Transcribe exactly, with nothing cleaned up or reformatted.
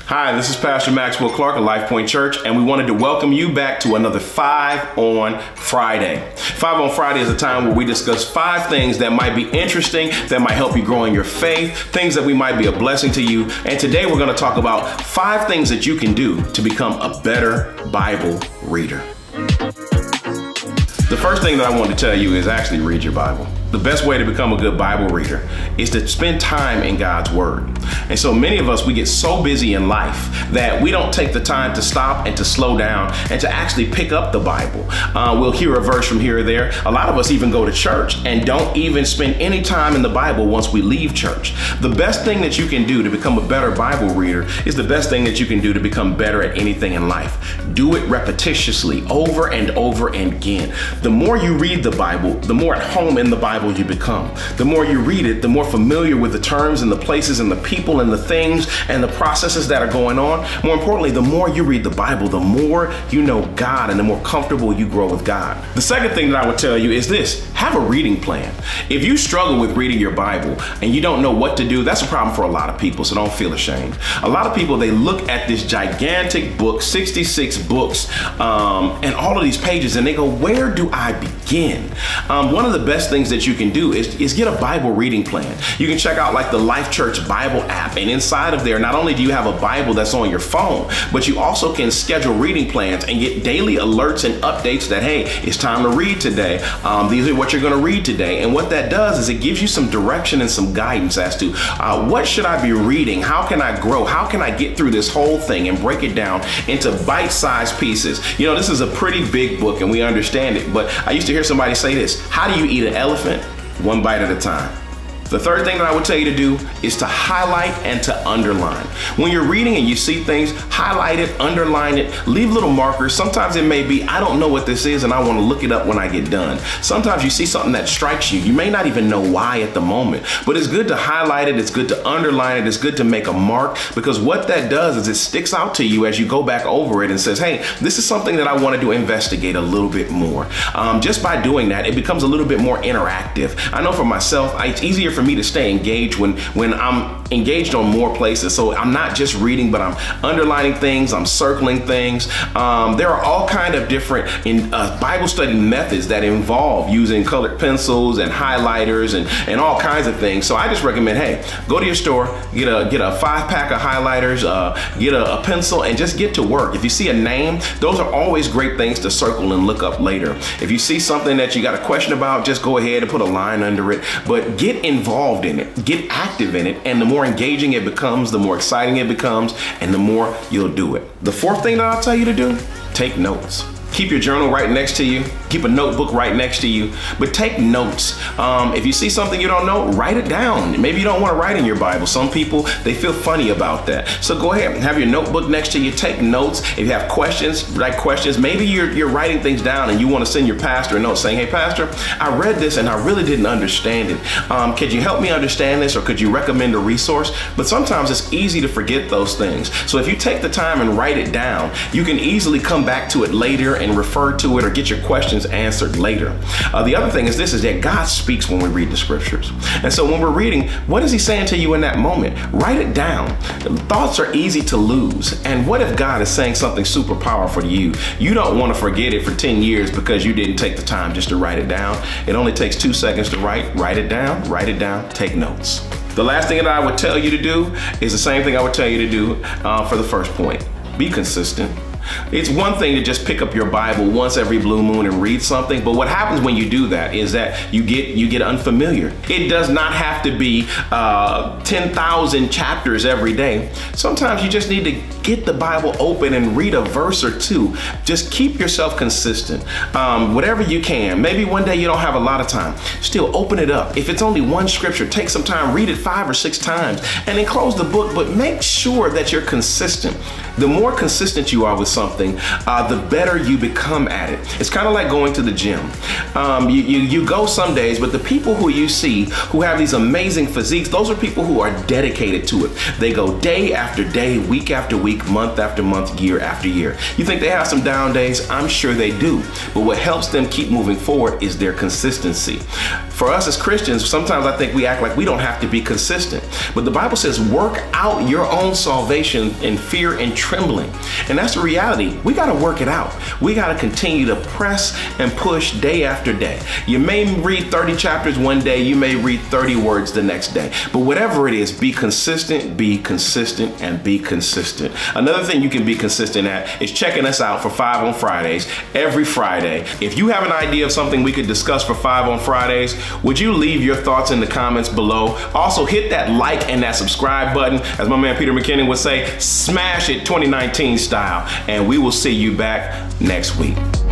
Hi, this is Pastor Maxwell Clark of Lifepoint Church, and we wanted to welcome you back to another Five on Friday. Five on Friday is a time where we discuss five things that might be interesting, that might help you grow in your faith, things that we might be a blessing to you. And today we're going to talk about five things that you can do to become a better Bible reader. The first thing that I want to tell you is actually read your Bible. The best way to become a good Bible reader is to spend time in God's Word. And so many of us, we get so busy in life that we don't take the time to stop and to slow down and to actually pick up the Bible. Uh, we'll hear a verse from here or there. A lot of us even go to church and don't even spend any time in the Bible once we leave church. The best thing that you can do to become a better Bible reader is the best thing that you can do to become better at anything in life. Do it repetitiously over and over and again. The more you read the Bible, the more at home in the Bible you become. The more you read it, the more familiar with the terms and the places and the people and the things and the processes that are going on. More importantly, the more you read the Bible, the more you know God and the more comfortable you grow with God. The second thing that I would tell you is this: have a reading plan. If you struggle with reading your Bible and you don't know what to do, that's a problem for a lot of people, so don't feel ashamed. A lot of people, they look at this gigantic book, sixty-six books, um, and all of these pages, and they go, where do I begin? Um, one of the best things that you can do is, is get a Bible reading plan. You can check out like the Life Church Bible app, and inside of there, not only do you have a Bible that's on your phone, but you also can schedule reading plans and get daily alerts and updates that, hey, it's time to read today. Um, these are what you're going to read today. And what that does is it gives you some direction and some guidance as to uh, what should I be reading? How can I grow? How can I get through this whole thing and break it down into bite-sized pieces? You know, this is a pretty big book and we understand it, but I used to hear somebody say this: how do you eat an elephant? One bite at a time. The third thing that I would tell you to do is to highlight and to underline. When you're reading and you see things, highlight it, underline it, leave little markers. Sometimes it may be, I don't know what this is and I want to look it up when I get done. Sometimes you see something that strikes you. You may not even know why at the moment, but it's good to highlight it. It's good to underline it. It's good to make a mark, because what that does is it sticks out to you as you go back over it and says, hey, this is something that I wanted to investigate a little bit more. Um, just by doing that, it becomes a little bit more interactive. I know for myself, it's easier for for me to stay engaged when when I'm engaged on more places. So I'm not just reading, but I'm underlining things, I'm circling things. Um, there are all kind of different in uh, Bible study methods that involve using colored pencils and highlighters and, and all kinds of things. So I just recommend, hey, go to your store, get a get a five pack of highlighters, uh, get a, a pencil, and just get to work. If you see a name, those are always great things to circle and look up later. If you see something that you got a question about, just go ahead and put a line under it, but get involved involved in it, get active in it, and the more engaging it becomes, the more exciting it becomes, and the more you'll do it. The fourth thing that I'll tell you to do, take notes. Keep your journal right next to you. Keep a notebook right next to you, but take notes. Um, if you see something you don't know, write it down. Maybe you don't want to write in your Bible. Some people, they feel funny about that. So go ahead and have your notebook next to you. Take notes. If you have questions, write questions. Maybe you're, you're writing things down and you want to send your pastor a note saying, hey, pastor, I read this and I really didn't understand it. Um, could you help me understand this, or could you recommend a resource? But sometimes it's easy to forget those things. So if you take the time and write it down, you can easily come back to it later and refer to it or get your questions answered later. Uh, the other thing is this, is that God speaks when we read the scriptures. And so when we're reading, what is he saying to you in that moment? Write it down. Thoughts are easy to lose. And what if God is saying something super powerful to you? You don't want to forget it for ten years because you didn't take the time just to write it down. It only takes two seconds to write. Write it down, write it down, take notes. The last thing that I would tell you to do is the same thing I would tell you to do uh, for the first point. Be consistent. It's one thing to just pick up your Bible once every blue moon and read something, but what happens when you do that is that you get you get unfamiliar. It does not have to be uh, ten thousand chapters every day. Sometimes you just need to get the Bible open and read a verse or two. Just keep yourself consistent. Um, whatever you can. Maybe one day you don't have a lot of time. Still open it up. If it's only one scripture, take some time, read it five or six times, and then close the book, but make sure that you're consistent. The more consistent you are with something, uh, the better you become at it. It's kind of like going to the gym. Um, you, you, you go some days, but the people who you see who have these amazing physiques, those are people who are dedicated to it. They go day after day, week after week, month after month, year after year. You think they have some down days? I'm sure they do. But what helps them keep moving forward is their consistency. For us as Christians, sometimes I think we act like we don't have to be consistent. But the Bible says, work out your own salvation in fear and trembling. And that's the reality. We got to work it out. We got to continue to press and push day after day. You may read thirty chapters one day, you may read thirty words the next day. But whatever it is, be consistent, be consistent, and be consistent. Another thing you can be consistent at is checking us out for Five on Fridays every Friday. If you have an idea of something we could discuss for Five on Fridays, would you leave your thoughts in the comments below? Also, hit that like and that subscribe button. As my man Peter McKinnon would say, smash it twenty nineteen style. And we will see you back next week.